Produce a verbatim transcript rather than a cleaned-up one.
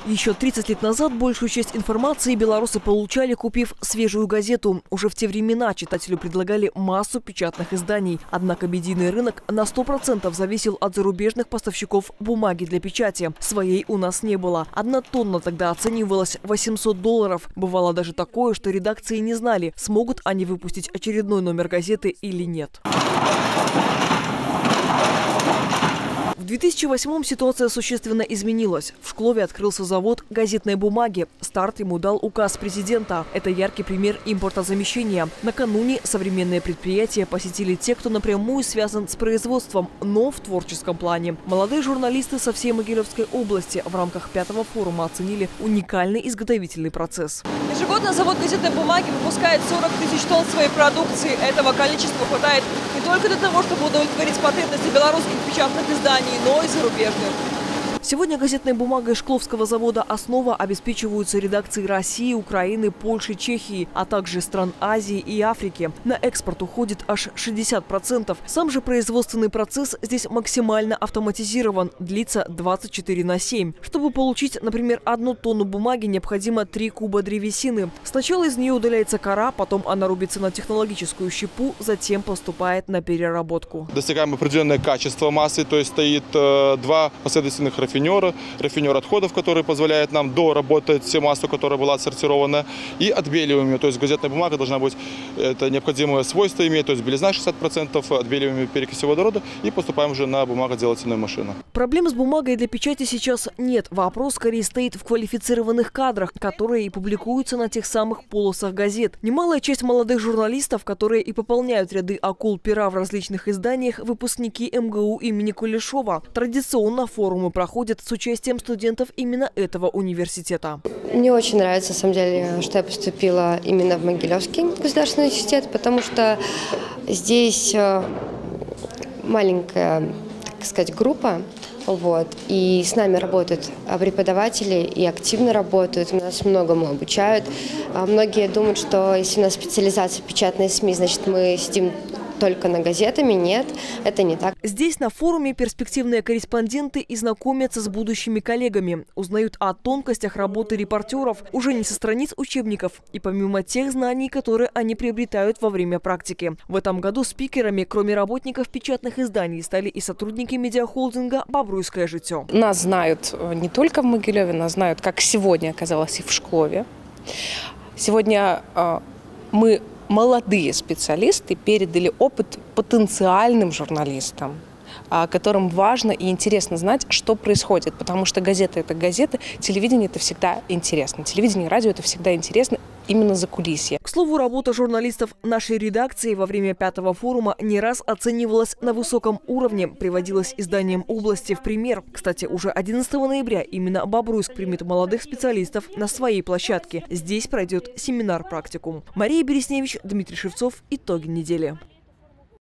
Еще тридцать лет назад большую часть информации белорусы получали, купив свежую газету. Уже в те времена читателю предлагали массу печатных изданий. Однако медийный рынок на сто процентов зависел от зарубежных поставщиков бумаги для печати. Своей у нас не было. Одна тонна тогда оценивалась в восемьсот долларов. Бывало даже такое, что редакции не знали, смогут они выпустить очередной номер газеты или нет. В две тысячи восьмом ситуация существенно изменилась. В Шклове открылся завод газетной бумаги. Старт ему дал указ президента. Это яркий пример импортозамещения. Накануне современные предприятия посетили те, кто напрямую связан с производством, но в творческом плане. Молодые журналисты со всей Могилевской области в рамках пятого форума оценили уникальный изготовительный процесс. Ежегодно завод газетной бумаги выпускает сорок тысяч тонн своей продукции. Этого количества хватает не только для того, чтобы удовлетворить потребности белорусских печатных изданий, но и зарубежных. Сегодня газетной бумагой Шкловского завода «Основа» обеспечиваются редакции России, Украины, Польши, Чехии, а также стран Азии и Африки. На экспорт уходит аж шестьдесят процентов. Сам же производственный процесс здесь максимально автоматизирован, длится двадцать четыре на семь. Чтобы получить, например, одну тонну бумаги, необходимо три куба древесины. Сначала из нее удаляется кора, потом она рубится на технологическую щепу, затем поступает на переработку. Достигаем определенное качество массы, то есть стоит э, два последовательных рафинера. Рафинер отходов, который позволяет нам доработать всю массу, которая была отсортирована, и отбеливаем ее. То есть газетная бумага должна быть, это необходимое свойство иметь, то есть белизна шестьдесят процентов, отбеливаем перекисью водорода и поступаем уже на бумагоделательную машину. Проблем с бумагой для печати сейчас нет. Вопрос скорее стоит в квалифицированных кадрах, которые и публикуются на тех самых полосах газет. Немалая часть молодых журналистов, которые и пополняют ряды акул пера в различных изданиях, выпускники эм гэ у имени Кулешова. Традиционно форумы проходят с участием студентов именно этого университета. Мне очень нравится, на самом деле, что я поступила именно в Могилевский государственный университет, потому что здесь маленькая, так сказать, группа. Вот. И с нами работают преподаватели и активно работают, нас многому обучают. Многие думают, что если у нас специализация печатные СМИ, значит мы сидим только на газетами. Нет, это не так. Здесь на форуме перспективные корреспонденты и знакомятся с будущими коллегами, узнают о тонкостях работы репортеров уже не со страниц учебников и помимо тех знаний, которые они приобретают во время практики. В этом году спикерами, кроме работников печатных изданий, стали и сотрудники медиахолдинга «Бобруйское житё». Нас знают не только в Могилеве, нас знают, как сегодня оказалось и в Шклове. Сегодня э, мы молодые специалисты передали опыт потенциальным журналистам, которым важно и интересно знать, что происходит, потому что газета – это газета, телевидение – это всегда интересно, телевидение и радио – это всегда интересно именно закулисье. К слову, работа журналистов нашей редакции во время пятого форума не раз оценивалась на высоком уровне, приводилась изданием области в пример. Кстати, уже одиннадцатого ноября именно Бобруйск примет молодых специалистов на своей площадке. Здесь пройдет семинар-практикум. Мария Бересневич, Дмитрий Шевцов. Итоги недели.